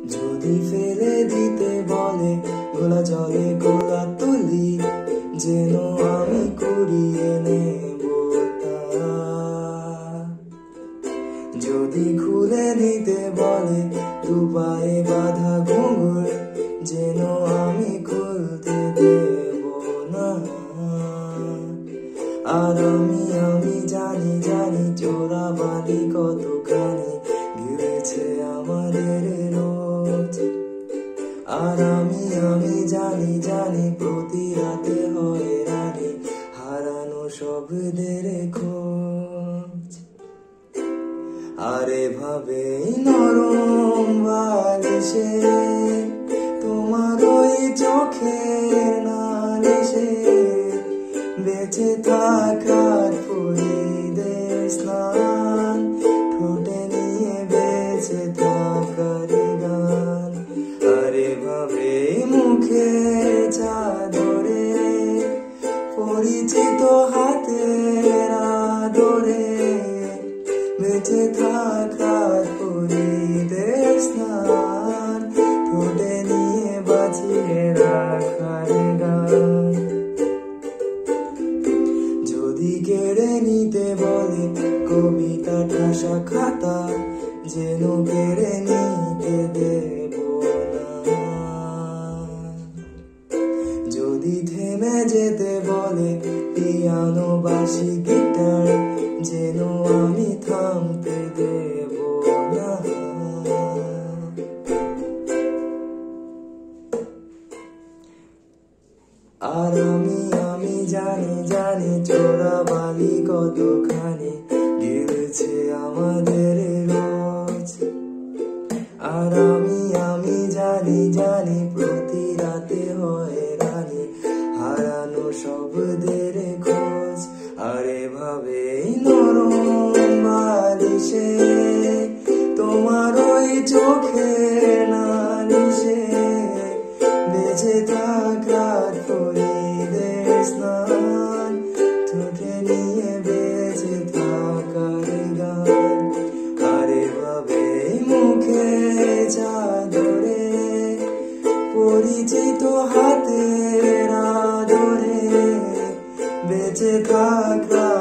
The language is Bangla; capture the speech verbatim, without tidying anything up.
যদি ফেলে দিতে বলে গোলা জলে গোলা তুলি, যেন আমি কুড়িয়ে নেব তা। যদি খুলে নিতে বলে দু পায়ে বাঁধা ঘুঙুর, যেন আমি খুলতে দেব না। আর আমি আমি জানি জানি চোরাবালি কতখানি ঘিরেছে আমাদের রোজ। আর আমি আমি জানি জানি প্রতি রাতে হয় রানী হারানো শব্দের খোঁজ। আরে ভাবে নরম বালিশে তোমার ওই চোখের নালিশে বেঁচে থাকার ফুরিদের স্নান, ঠোঁটে নিয়ে বেঁচে থাকার গান। আরে ভাবে মুখে চাদরে পরিচিত হাতের আদরে বেঁচে থাকার ফুরিদের স্নান, ঠোঁটে নিয়ে বাঁচিয়ে রাখার গান। যদি কেড়ে নিতে বলে কবিতা ঠাসা খাতা, যেন কেড়ে নিতে দেব না। যদি থেমে যেতে বলে পিয়ানো বাঁশি গিটার, যেন আমি থামতে দেব না। আর আমি আমি জানি জানি চোরাবালি কতখানি গিলেছে আমাদের রোজ। আর আমি আমি জানি জানি প্রতি রাতে হয় রানী হারানো শব্দের খোঁজ। আরে ভাবে নরম বালিশে তোমার ওই চোখের নালিশে বেঁচে থাকার ফুরিদের স্নান, ঠোঁটে নিয়ে বেঁচে থাকার গান। আরে ভাবে মুখে চাদরে পরিচিত হাতের আদরে বেঁচে থাকা